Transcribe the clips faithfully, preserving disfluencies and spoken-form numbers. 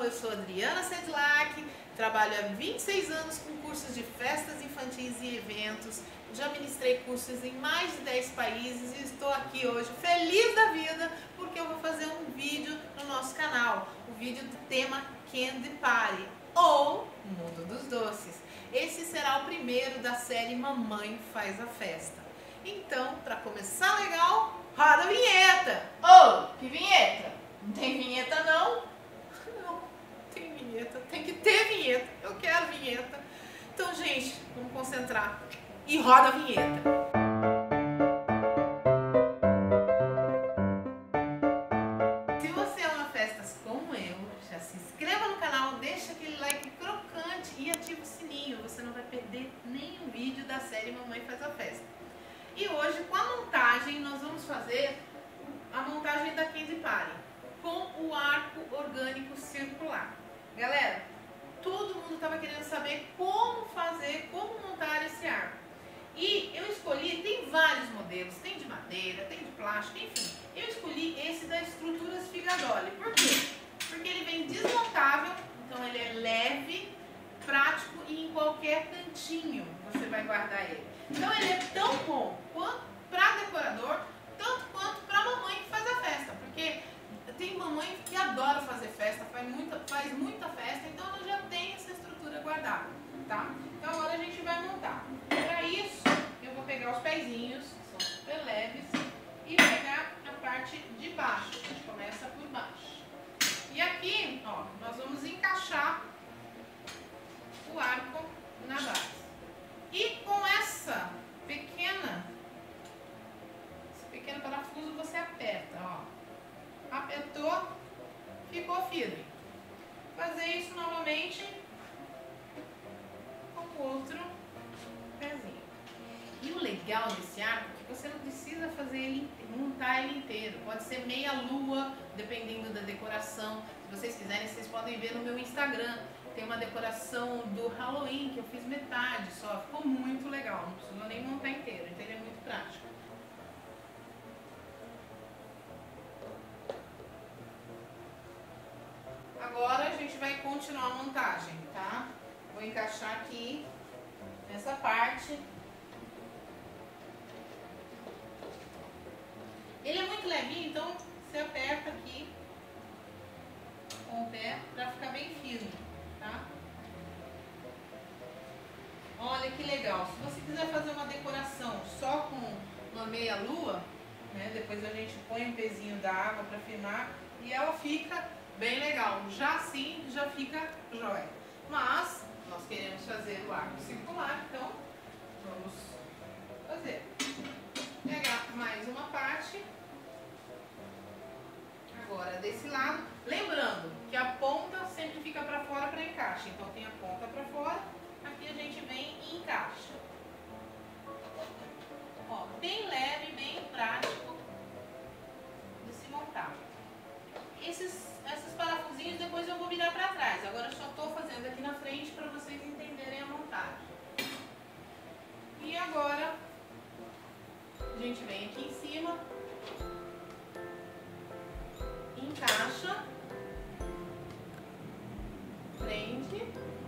eu sou Adriana Sedlak, trabalho há vinte e seis anos com cursos de festas infantis e eventos, já ministrei cursos em mais de dez países e estou aqui hoje feliz da vida porque eu vou fazer um vídeo no nosso canal, o vídeo do tema Candy Party, ou Mundo dos Doces. Esse será o primeiro da série Mamãe Faz a Festa. Então, para começar legal, roda a vinheta! Ô, que vinheta? Não tem vinheta não? Não, tem vinheta, tem que ter vinheta, eu quero vinheta. Então, gente, vamos concentrar e roda a vinheta. Se você ama festas como eu, já se inscreva no canal, deixa aquele like crocante e ativa o sininho, você não vai perder nenhum vídeo da série Mamãe Faz a Festa. E hoje, com a montagem, nós vamos fazer a montagem da Candy Party com o arco orgânico circular. Galera, todo mundo estava querendo saber como fazer, como montar esse arco. E eu escolhi, tem vários modelos, tem de madeira, tem de plástico, enfim. Eu escolhi esse da Estruturas Figadoli. Por quê? Porque ele vem desmontável, então ele é leve, prático e em qualquer cantinho você vai guardar ele. Então ele é tão bom quanto para decorador, tanto quanto para mamãe que faz a festa, porque tem mamãe que adora fazer festa, faz muita, faz muita festa, então ela já tem essa estrutura guardada, tá? Então agora a gente vai montar. Para isso, eu vou pegar os pezinhos, que são super leves, e pegar a parte de baixo. A gente começa por baixo. E aqui, ó, nós vamos encaixar o arco na base. E com essa pequena, esse pequeno parafuso você aperta, ó. Apertou, ficou firme. Fazer isso novamente com o outro pezinho. E o legal desse arco é que você não precisa fazer ele, montar ele inteiro. Pode ser meia lua, dependendo da decoração. Se vocês quiserem, vocês podem ver no meu Instagram. Tem uma decoração do Halloween que eu fiz metade só. Ficou muito legal, não precisou nem montar inteiro, então ele é muito prático. Agora a gente vai continuar a montagem, tá? Vou encaixar aqui nessa parte. Ele é muito levinho, então você aperta aqui com o pé para ficar bem firme, tá? Olha que legal. Se você quiser fazer uma decoração só com uma meia lua, né? Depois a gente põe um pezinho da água para firmar e ela fica bem legal. Já assim, já fica jóia. Mas nós queremos fazer o arco circular, então vamos fazer. Pegar mais uma parte. Agora desse lado. Lembrando que a ponta sempre fica para fora para encaixe. Então tem a ponta para fora. Aqui a gente vem e encaixa. Ó, bem leve, bem prático de se montar. Esses, esses parafusinhos depois eu vou virar para trás. Agora eu só estou fazendo aqui na frente para vocês entenderem a montagem. E agora a gente vem aqui em cima, encaixa, prende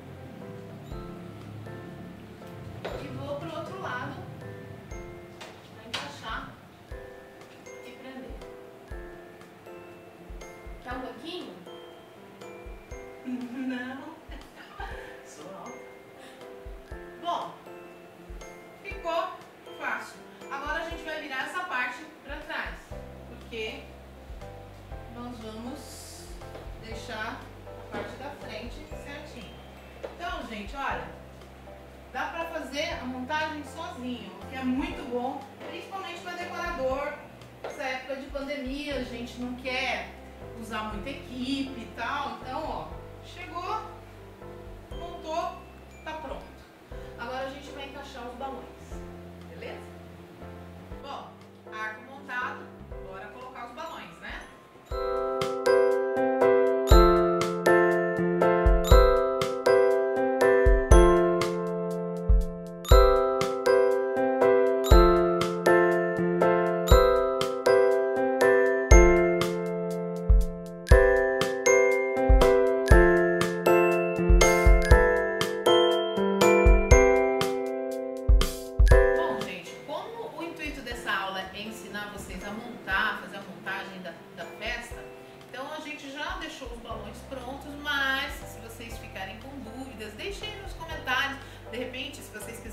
e vou para o outro lado, vou encaixar e prender. Quer um pouquinho? Não. Sou alta. Bom, ficou fácil. Agora a gente vai virar essa parte para trás, porque nós vamos deixar a parte da frente certinho. Então, gente, olha, dá pra fazer a montagem sozinho, o que é muito bom, principalmente para decorador. Nessa época de pandemia, a gente não quer usar muita equipe e tal. Então, ó, chegou, montou, tá pronto. Agora a gente vai encaixar os balões, beleza? Bom, arco montado, bora colocar os balões, né?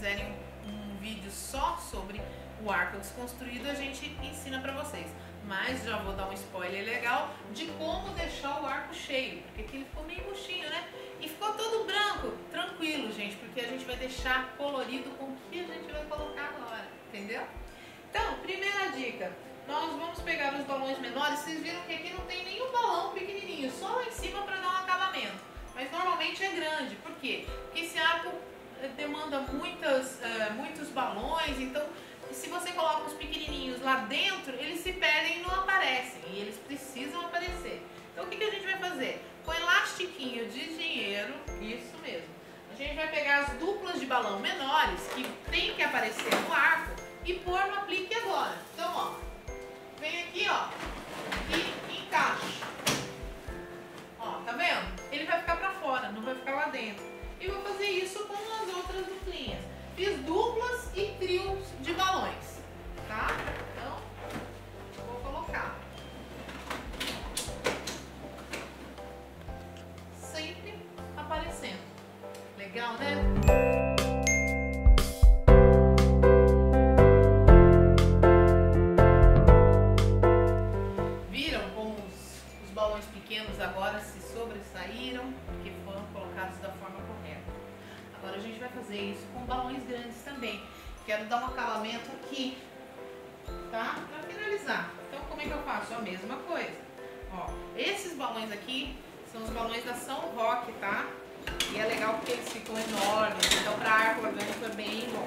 quiserem um, um vídeo só sobre o arco desconstruído, a gente ensina pra vocês. Mas já vou dar um spoiler legal de como deixar o arco cheio, porque aqui ele ficou meio murchinho, né? E ficou todo branco. Tranquilo, gente, porque a gente vai deixar colorido com o que a gente vai colocar agora, entendeu? Então, primeira dica, nós vamos pegar os balões menores. Vocês viram que aqui não tem nenhum balão pequenininho, só lá em cima para dar um acabamento. Mas normalmente é grande, por quê? Porque esse arco demanda muitas, uh, muitos balões, então se você coloca os pequenininhos lá dentro, eles se perdem e não aparecem, e eles precisam aparecer. Então o que, que a gente vai fazer? Com elastiquinho de dinheiro, isso mesmo, a gente vai pegar as duplas de balão menores, que tem que aparecer no arco, e pôr no aplique agora. Então, ó, vem aqui, ó, e encaixa. Ó, tá vendo? Ele vai ficar pra fora, não vai ficar lá dentro. E vou fazer isso com as outras duplinhas. Fiz duplas e trios de balões, tá? Então, vou colocar. Sempre aparecendo. Legal, né? Viram como os, os balões pequenos agora se sobressaíram, porque foram colocados da forma correta. Agora a gente vai fazer isso com balões grandes também. Quero dar um acabamento aqui, tá? Para finalizar. Então como é que eu faço? A mesma coisa. Ó, esses balões aqui são os balões da São Roque, tá? E é legal porque eles ficam enormes, então para arco orgânico é bem bom.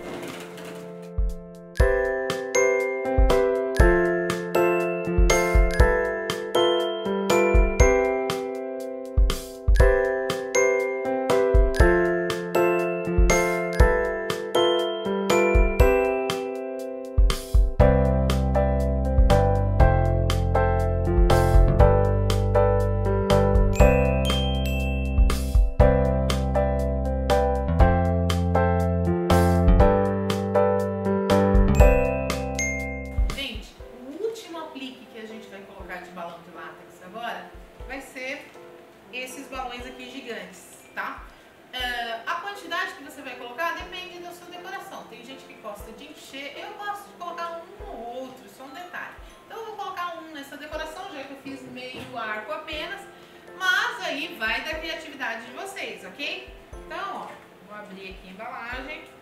De balão de látex agora vai ser esses balões aqui gigantes, tá? Uh, a quantidade que você vai colocar depende da sua decoração. Tem gente que gosta de encher, eu gosto de colocar um ou outro, isso é um detalhe. Então eu vou colocar um nessa decoração, já que eu fiz meio arco apenas, mas aí vai da criatividade de vocês, ok? Então, ó, vou abrir aqui a embalagem.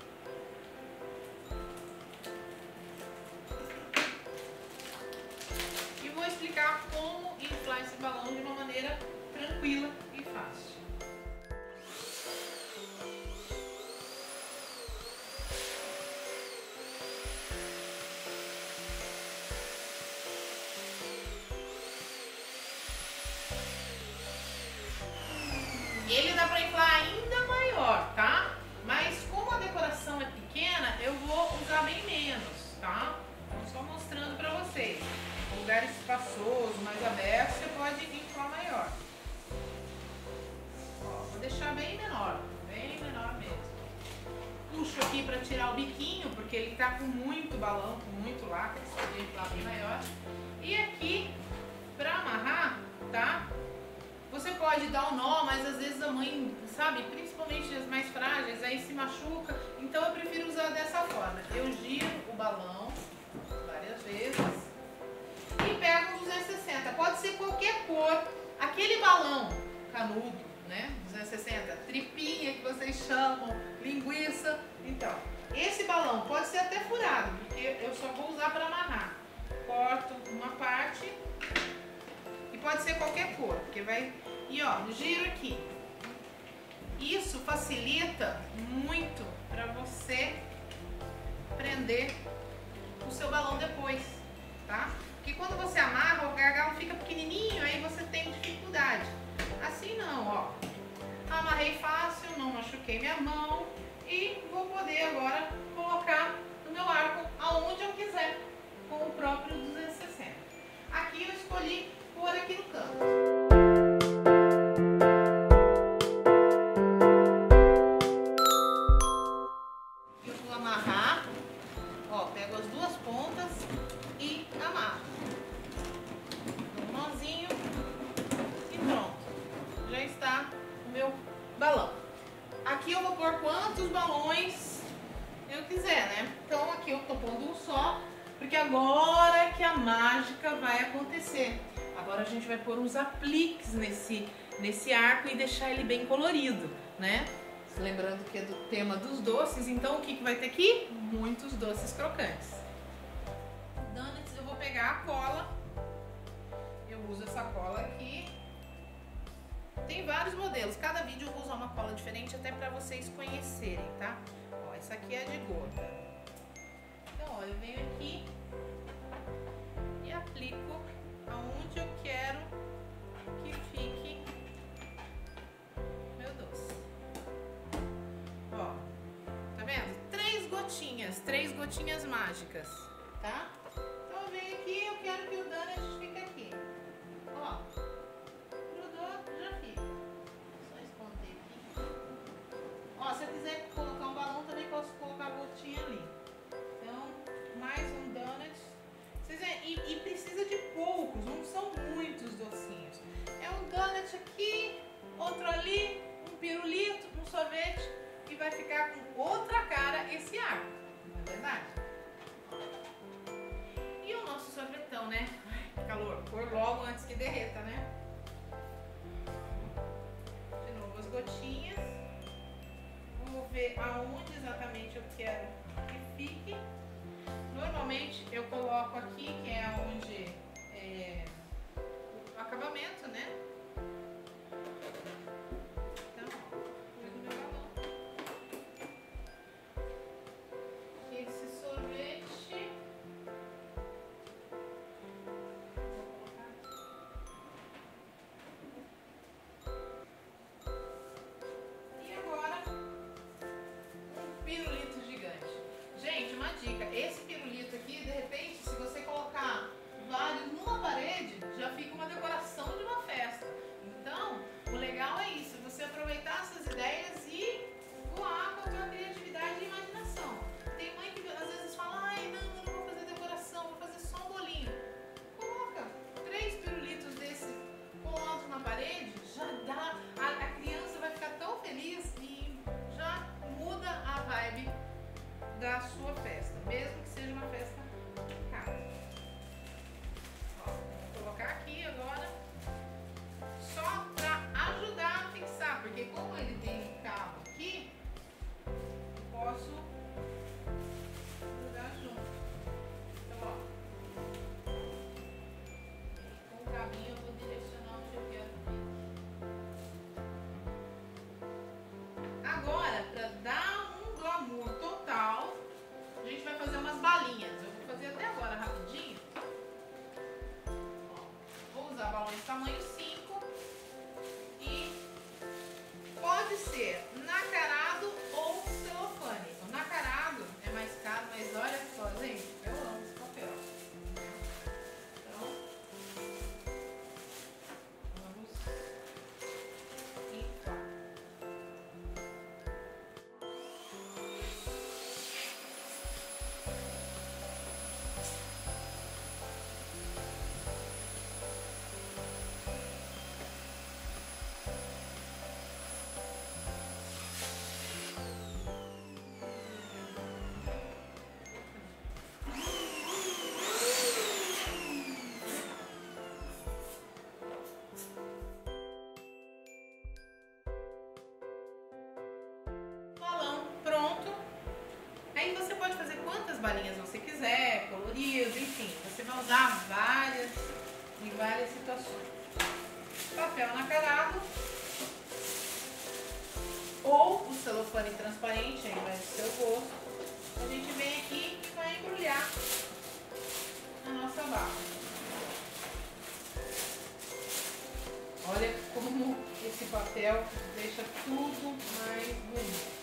Vou explicar como inflar esse balão de uma maneira tranquila e fácil. Ele dá para inflar ainda maior, tá? Mas como a decoração é pequena, eu vou usar bem menos, tá? Então só mostrando para vocês. Lugar espaçoso, mais aberto, você pode inflar maior. Ó, vou deixar bem menor, bem menor mesmo. Puxo aqui para tirar o biquinho, porque ele tá com muito balão, com muito látex, pode inflar bem maior. E aqui, para amarrar, tá? Você pode dar um nó, mas às vezes a mãe, sabe, principalmente as mais frágeis, aí se machuca. Então eu prefiro usar dessa forma. Eu giro o balão várias vezes. E pega um duzentos e sessenta, pode ser qualquer cor, aquele balão canudo, né, duzentos e sessenta, tripinha que vocês chamam, linguiça, então, esse balão pode ser até furado, porque eu só vou usar para amarrar, corto uma parte e pode ser qualquer cor, porque vai, e ó, giro aqui, isso facilita muito para você prender o seu balão depois, tá? Porque quando você amarra, o gargalo fica pequenininho, aí você tem dificuldade. Assim não, ó. Amarrei fácil, não machuquei minha mão e vou poder agora colocar no meu arco aonde eu quiser, com o próprio duzentos e sessenta. Aqui eu escolhi pôr aqui no canto. Eu vou amarrar, ó, pego as duas pontas e amarro. porque agora que a mágica vai acontecer. Agora a gente vai pôr uns apliques nesse, nesse arco e deixar ele bem colorido, né? Lembrando que é do tema dos doces, então o que, que vai ter aqui? Muitos doces crocantes. Donuts, eu vou pegar a cola, eu uso essa cola aqui. Tem vários modelos, cada vídeo eu vou usar uma cola diferente até para vocês conhecerem, tá? Ó, essa aqui é de gota. Então, ó, eu venho aqui e aplico aonde eu quero que fique meu doce. Ó, tá vendo? Três gotinhas, três gotinhas mágicas, tá? Então eu venho aqui, eu quero que o donut fique aqui. Ó, grudou, já fica. Só esconder aqui. Ó, se eu quiser colocar um balão, também posso colocar a gotinha ali. Então, mais um donut. E, e precisa de poucos, não são muitos docinhos. É um donut aqui, outro ali, um pirulito, um sorvete, e vai ficar com outra cara esse arco, não é verdade? E o nosso sorvetão, né? Ai, que calor, pôr logo antes que derreta, né? De novo as gotinhas. Vamos ver aonde exatamente eu quero que fique. Normalmente eu coloco aqui, que é onde é o acabamento, né? Então, ó, pego meu balão. Esse sorvete. Vou colocar aqui. E agora, um pirulito gigante. Gente, uma dica, esse pirulito aqui, de repente, se você colocar vários numa parede, já fica uma decoração de uma festa. Então, o legal é isso, você aproveitar essas ideias e voar com a sua criatividade e imaginação. Tem mãe que às vezes fala, ai não, eu não vou fazer decoração, vou fazer só um bolinho. Coloca três pirulitos desses colados na parede, já dá, a, a criança vai ficar tão feliz e já muda a vibe da sua festa, mesmo que seja uma festa em casa. Ó, vou colocar aqui agora, só para ajudar a fixar, porque como ele tem um cabo aqui, eu posso grudar junto. Então, ó, com o cabinho eu vou direcionar onde eu quero que. Agora, para dar um glamour total, a gente vai fazer umas balinhas. Eu vou fazer até agora rapidinho. Ó, vou usar balões tamanho cinco e pode ser nacarado ou celofane. O nacarado é mais caro, mas olha só, gente, eu amo esse papel. Então, vamos inflar. Aí você pode fazer quantas balinhas você quiser, coloridas, enfim. Você vai usar várias em várias situações. Papel nacarado ou o celofane transparente, aí vai do seu gosto. A gente vem aqui e vai embrulhar a nossa bala. Olha como esse papel deixa tudo mais bonito.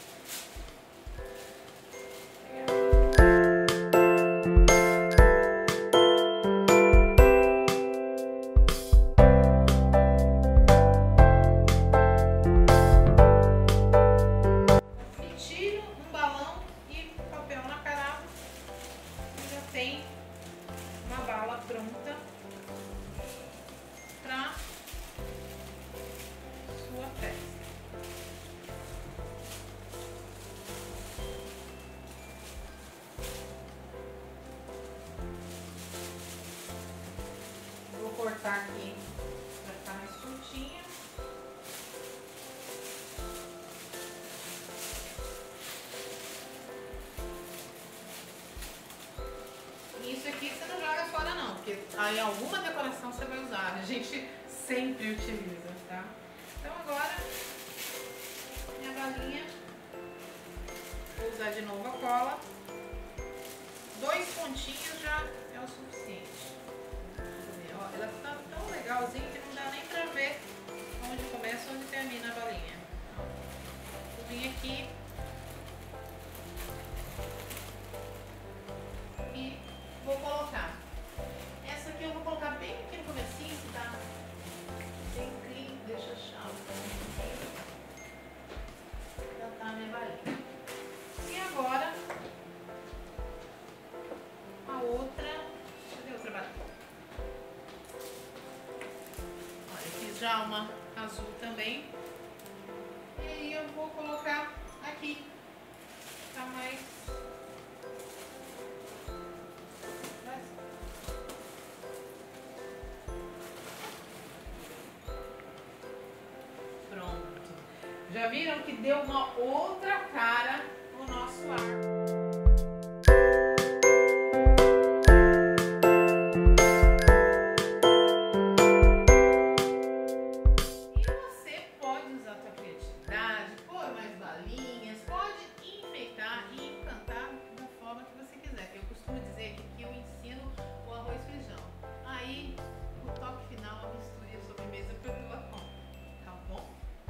Tem uma bala pronta para sua festa. colocar aqui para ficar mais curtinha. Isso aqui você não joga fora não, porque aí alguma decoração você vai usar, a gente sempre utiliza, tá? Então agora, minha balinha, vou usar de novo a cola, dois pontinhos já é o suficiente. Ó, ela tá tão legalzinha que não dá nem pra ver onde começa e onde termina a balinha. Vou vir aqui e vou colocar. Essa aqui eu vou colocar bem aqui no comecinho, que tá bem clean. Deixa eu achar um já tá a minha balinha. E agora a outra. Cadê a outra balinha? Olha, eu fiz já uma azul também. E aí eu vou colocar aqui. Tá mais. Já viram que deu uma outra cara no nosso arco. E você pode usar a sua criatividade, pôr mais balinhas, pode enfeitar e encantar da forma que você quiser. Eu costumo dizer que eu ensino o arroz e feijão. Aí, o toque final, a mistura e a sobremesa por tua conta. Tá bom?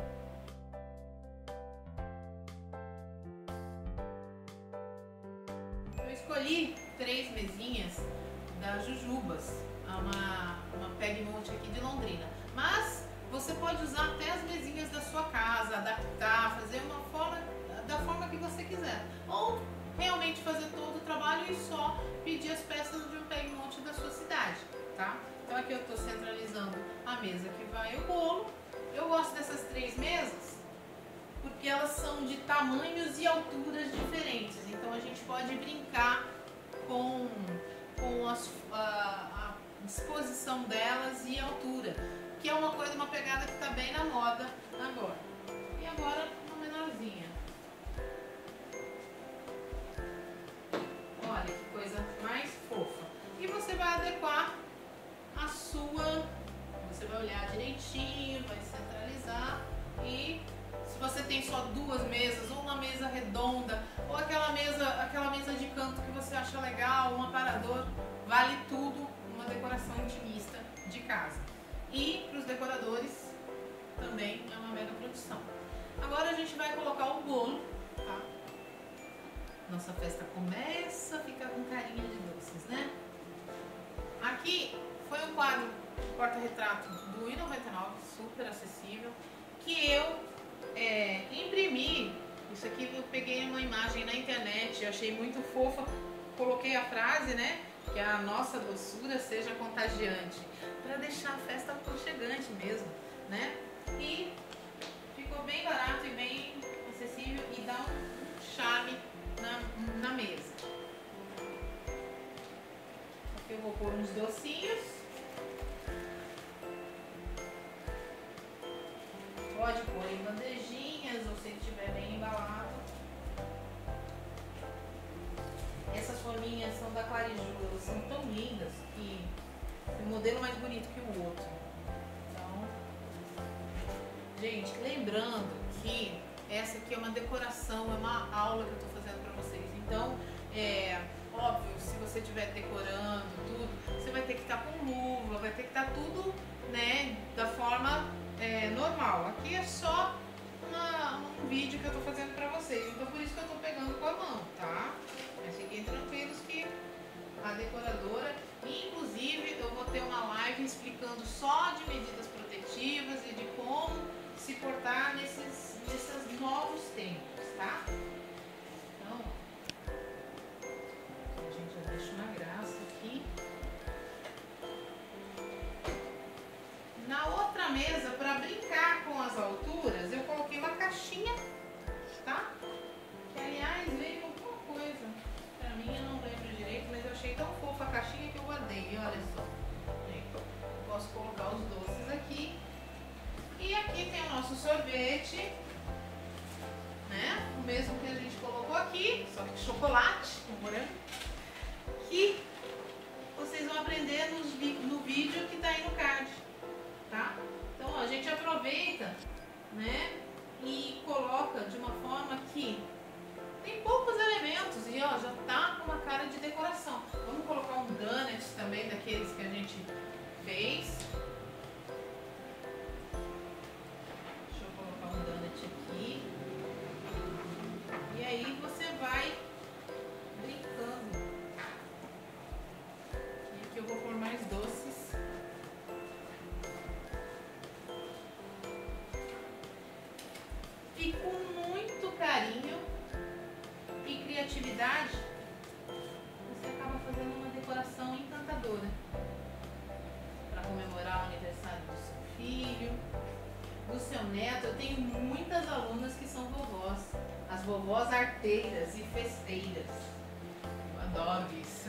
Escolhi três mesinhas da Jujubas, uma, uma Pegmont aqui de Londrina, mas você pode usar até as mesinhas da sua casa, adaptar, fazer uma forma, da forma que você quiser, ou realmente fazer todo o trabalho e só pedir as peças de um Pegmont da sua cidade, tá? Então aqui eu estou centralizando a mesa que vai o bolo. Eu gosto dessas três mesas porque elas são de tamanhos e alturas diferentes, então a gente pode brincar com, com as, a, a disposição delas e a altura, que é uma coisa, uma pegada que está bem na moda agora. E agora uma menorzinha. Olha que coisa mais fofa. E você vai adequar a sua, você vai olhar direitinho, vai centralizar e se você tem só duas mesas, ou uma mesa redonda, ou aquela mesa, aquela mesa de canto que você acha legal, um aparador, vale tudo uma decoração intimista de casa. E para os decoradores também é uma mega produção. Agora a gente vai colocar o bolo, tá? Nossa festa começa a ficar com carinha de doces, né? Aqui foi um quadro porta-retrato do um e noventa e nove, super acessível, que eu É, imprimir. Isso aqui eu peguei uma imagem na internet, eu achei muito fofa, coloquei a frase, né, que a nossa doçura seja contagiante, para deixar a festa aconchegante mesmo, né, e ficou bem barato e bem acessível e dá um charme na, na mesa. Aqui eu vou pôr uns docinhos. Pode pôr em bandejinhas ou se ele estiver bem embalado. Essas forminhas são da Clariju, elas são tão lindas que o modelo é mais bonito que o outro. Então, gente, lembrando que essa aqui é uma decoração, é uma aula que eu estou fazendo para vocês. Então, é óbvio, se você estiver decorando tudo, você vai ter que estar com luva, vai ter que estar tudo, né, da forma É, normal. Aqui é só uma, um vídeo que eu tô fazendo pra vocês, então por isso que eu tô pegando com a mão, tá? Mas fiquem tranquilos que a decoradora, inclusive eu vou ter uma live explicando só de medidas protetivas e de como se portar nesses, nesses novos tempos, tá? Então, a gente já deixa uma graça aqui. Na outra mesa, para brincar com as alturas, eu coloquei uma caixinha, tá? Que, aliás, veio alguma coisa. Pra mim, eu não lembro direito, mas eu achei tão fofa a caixinha que eu guardei. E olha só, gente, eu posso colocar sorvete, né? O mesmo que a gente colocou aqui, só que chocolate, com morango, que vocês vão aprender nos, no vídeo que tá aí no card, tá? Então, ó, a gente aproveita, né? E coloca de uma forma que tem poucos elementos e ó, já tá com uma cara de decoração. Vamos colocar um donut também daqueles que a gente fez. Deixa eu colocar um donut aqui. E aí você vai brincando. E aqui eu vou pôr mais doces. E com muito carinho e criatividade, você acaba fazendo uma decoração encantadora para comemorar o aniversário do seu filho, do seu neto. Eu tenho muitas alunas que são vovós, as vovós arteiras e festeiras. Eu adoro isso.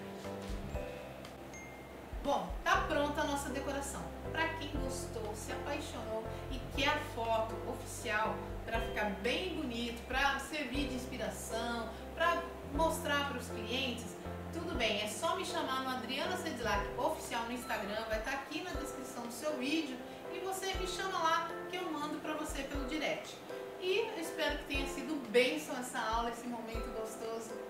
Bom, tá pronta a nossa decoração. Para quem gostou, se apaixonou e quer a foto oficial para ficar bem bonito, para servir de inspiração, para mostrar para os clientes, tudo bem, é só me chamar no Adriana Sedlak Oficial no Instagram, vai estar aqui na descrição do seu vídeo e você me chama lá que eu mando para você pelo direct. E eu espero que tenha sido bênção essa aula, esse momento gostoso